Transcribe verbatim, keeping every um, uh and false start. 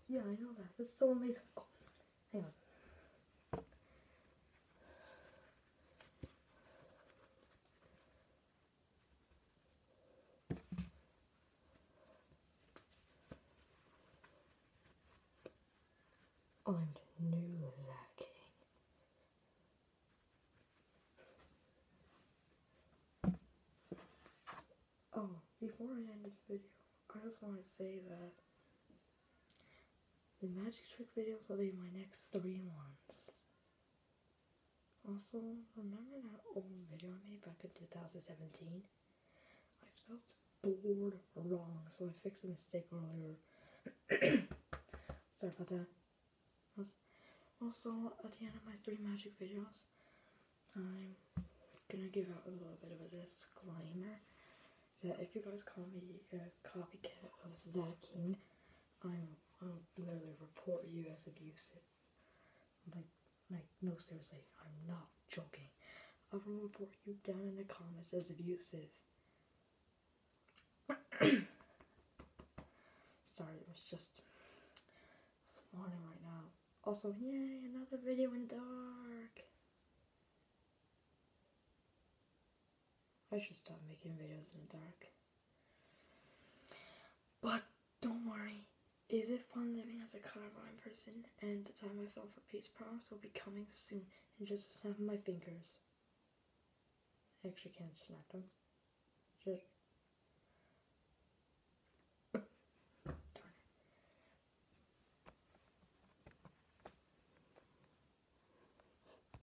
Yeah, I know that. It's so amazing. Oh, hang on. I'm the new Zach King. Oh, before I end this video, I just want to say that the magic trick videos will be my next three ones. Also, remember that old video I made back in two thousand seventeen? I spelled bored wrong, so I fixed the mistake earlier. Sorry about that. Also, at the end of my three magic videos, I'm gonna give out a little bit of a disclaimer that if you guys call me a copycat of Zach King, I'm, I'll literally report you as abusive. Like, like, no, seriously, I'm not joking. I will report you down in the comments as abusive. Sorry, it was just it's morning right now. Also, yay, another video in dark. I should stop making videos in the dark. But don't worry. Is it fun living as a colorblind person? And the time I film for Peace Promise will be coming soon in just a snap of my fingers. I actually can't snap them. Just